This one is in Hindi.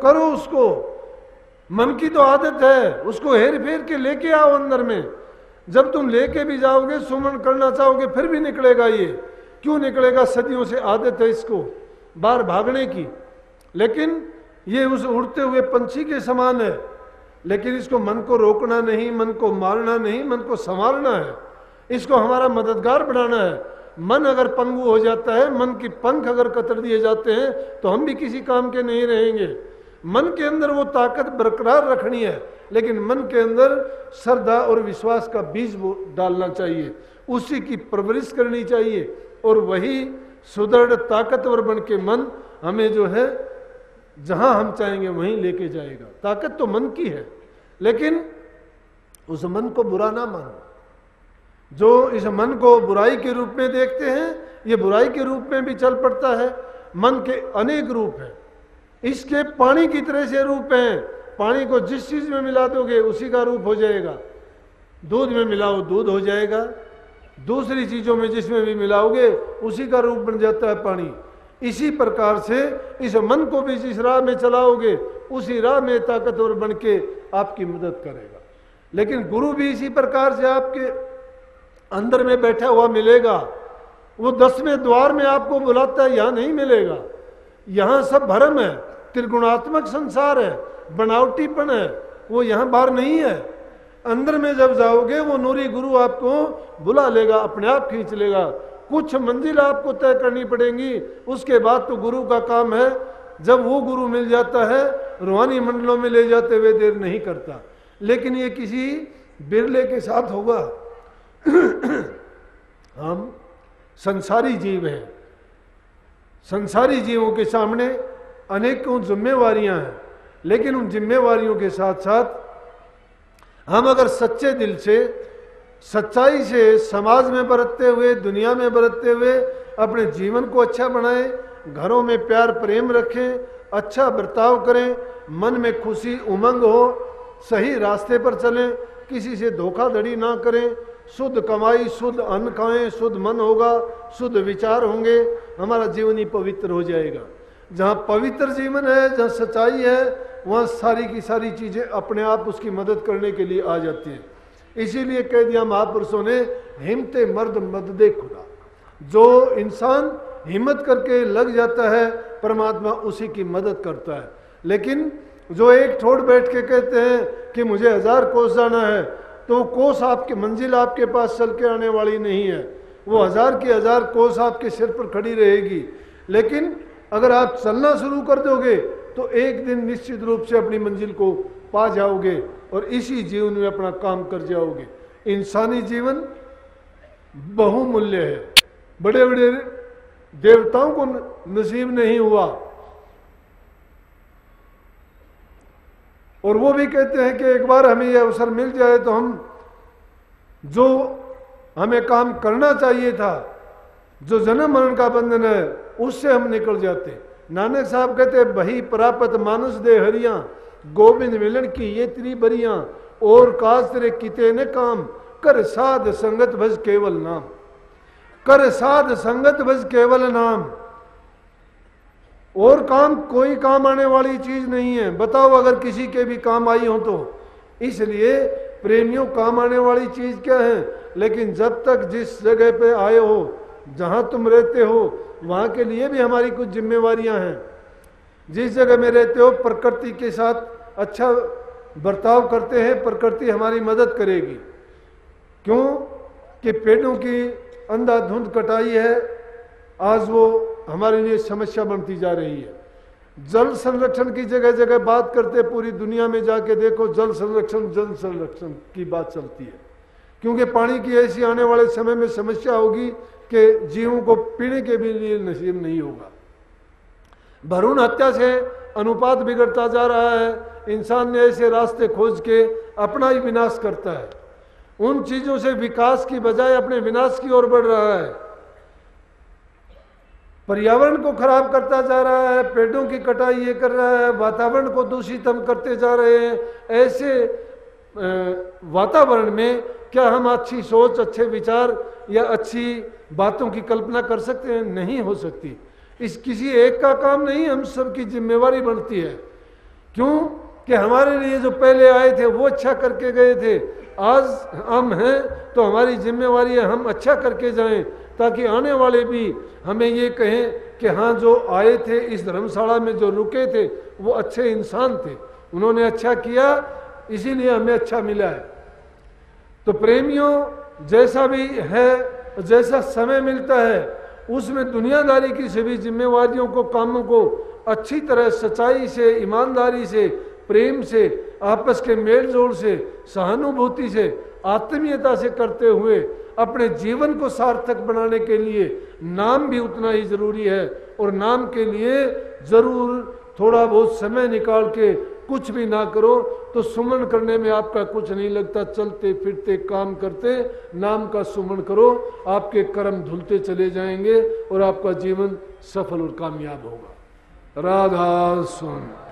करो उसको। मन की तो आदत है, उसको हेर फेर के लेके आओ अंदर में। जब तुम लेके भी जाओगे, सुमन करना चाहोगे, फिर भी निकलेगा ये। क्यों निकलेगा? सदियों से आदत है इसको बाहर भागने की। लेकिन ये उस उड़ते हुए पंछी के समान है, लेकिन इसको मन को रोकना नहीं, मन को मारना नहीं, मन को संभालना है, इसको हमारा मददगार बनाना है। मन अगर पंगु हो जाता है, मन की पंख अगर कतर दिए जाते हैं, तो हम भी किसी काम के नहीं रहेंगे। मन के अंदर वो ताकत बरकरार रखनी है, लेकिन मन के अंदर श्रद्धा और विश्वास का बीज वो डालना चाहिए, उसी की परवरिश करनी चाहिए, और वही सुदृढ़ ताकतवर बन के मन हमें जो है जहां हम चाहेंगे वहीं लेके जाएगा। ताकत तो मन की है, लेकिन उस मन को बुरा ना मानो। जो इस मन को बुराई के रूप में देखते हैं, ये बुराई के रूप में भी चल पड़ता है। मन के अनेक रूप हैं, इसके पानी की तरह से रूप हैं। पानी को जिस चीज में मिला दोगे उसी का रूप हो जाएगा। दूध में मिलाओ दूध हो जाएगा, दूसरी चीजों में जिसमें भी मिलाओगे उसी का रूप बन जाता है पानी। इसी प्रकार से इस मन को भी जिस राह में चलाओगे उसी राह में ताकतवर बन के आपकी मदद करेगा। लेकिन गुरु भी इसी प्रकार से आपके अंदर में बैठा हुआ मिलेगा। वो 10वें द्वार में आपको बुलाता है, यहां नहीं मिलेगा। यहां सब भ्रम है, त्रिगुणात्मक संसार है, बनावटीपन है, वो यहां बाहर नहीं है। अंदर में जब जाओगे वो नूरी गुरु आपको बुला लेगा, अपने आप खींच लेगा। कुछ मंजिल आपको तय करनी पड़ेंगी, उसके बाद तो गुरु का काम है। जब वो गुरु मिल जाता है, रूहानी मंडलों में ले जाते हुए देर नहीं करता। लेकिन ये किसी बिरले के साथ होगा। हम संसारी जीव हैं, संसारी जीवों के सामने अनेकों जिम्मेवारियां हैं, लेकिन उन जिम्मेवारियों के साथ साथ हम अगर सच्चे दिल से, सच्चाई से समाज में बरतते हुए, दुनिया में बरतते हुए अपने जीवन को अच्छा बनाएं, घरों में प्यार प्रेम रखें, अच्छा बर्ताव करें, मन में खुशी उमंग हो, सही रास्ते पर चलें, किसी से धोखाधड़ी ना करें, शुद्ध कमाई, शुद्ध अन्न खाएं, शुद्ध मन होगा, शुद्ध विचार होंगे, हमारा जीवन ही पवित्र हो जाएगा। जहाँ पवित्र जीवन है, जहाँ सच्चाई है, वहाँ सारी की सारी चीज़ें अपने आप उसकी मदद करने के लिए आ जाती हैं। इसीलिए कह दिया महापुरुषों ने, हिम्मते मर्द मददे खुदा। जो इंसान हिम्मत करके लग जाता है, परमात्मा उसी की मदद करता है। लेकिन जो एक ठोड़ बैठ के कहते हैं कि मुझे 1000 कोस जाना है, तो कोस आपकी मंजिल आपके पास चल के आने वाली नहीं है। वो 1000 की 1000 कोस आपके सिर पर खड़ी रहेगी। लेकिन अगर आप चलना शुरू कर दोगे तो एक दिन निश्चित रूप से अपनी मंजिल को पा जाओगे और इसी जीवन में अपना काम कर जाओगे। इंसानी जीवन बहुमूल्य है, बड़े बड़े देवताओं को नसीब नहीं हुआ। और वो भी कहते हैं कि एक बार हमें यह अवसर मिल जाए तो हम जो हमें काम करना चाहिए था, जो जन्म मरण का बंधन है, उससे हम निकल जाते। नानक साहब कहते बही प्रापत मानुष दे हरियां, गोविंद मिलन की ये तेरी बरियां, और काज तेरे किते ने काम, कर साध संगत भज केवल नाम। कर साध संगत भज केवल नाम। और काम कोई काम आने वाली चीज नहीं है। बताओ अगर किसी के भी काम आई हो तो। इसलिए प्रेमियों, काम आने वाली चीज क्या है? लेकिन जब तक जिस जगह पे आए हो, जहां तुम रहते हो, वहां के लिए भी हमारी कुछ जिम्मेवारियां हैं। जिस जगह में रहते हो प्रकृति के साथ अच्छा बर्ताव करते हैं, प्रकृति हमारी मदद करेगी। क्यों कि पेड़ों की अंधाधुंध कटाई है, आज वो हमारे लिए समस्या बनती जा रही है। जल संरक्षण की जगह जगह बात करते, पूरी दुनिया में जाके देखो जल संरक्षण की बात चलती है। क्योंकि पानी की ऐसी आने वाले समय में समस्या होगी कि जीवों को पीने के भी लिए नसीब नहीं होगा। भ्रूण हत्या से अनुपात बिगड़ता जा रहा है। इंसान ने ऐसे रास्ते खोज के अपना ही विनाश करता है। उन चीजों से विकास की बजाय अपने विनाश की ओर बढ़ रहा है। पर्यावरण को खराब करता जा रहा है, पेड़ों की कटाई ये कर रहा है, वातावरण को दूषित हम करते जा रहे हैं। ऐसे वातावरण में क्या हम अच्छी सोच, अच्छे विचार या अच्छी बातों की कल्पना कर सकते हैं? नहीं हो सकती। इस किसी एक का काम नहीं, हम सबकी जिम्मेवारी बनती है। क्यों कि हमारे लिए जो पहले आए थे वो अच्छा करके गए थे, आज हम हैं तो हमारी जिम्मेवारी है हम अच्छा करके जाएं, ताकि आने वाले भी हमें ये कहें कि हाँ जो आए थे इस धर्मशाला में जो रुके थे वो अच्छे इंसान थे, उन्होंने अच्छा किया इसीलिए हमें अच्छा मिला है। तो प्रेमियों जैसा भी है, जैसा समय मिलता है उसमें दुनियादारी की सभी जिम्मेवारियों को, कामों को अच्छी तरह सच्चाई से, ईमानदारी से, प्रेम से, आपस के मेल जोल से, सहानुभूति से, आत्मीयता से करते हुए अपने जीवन को सार्थक बनाने के लिए नाम भी उतना ही जरूरी है। और नाम के लिए जरूर थोड़ा बहुत समय निकाल के कुछ भी ना करो तो सुमन करने में आपका कुछ नहीं लगता, चलते फिरते काम करते नाम का सुमन करो, आपके कर्म धुलते चले जाएंगे और आपका जीवन सफल और कामयाब होगा। राधा स्वामी।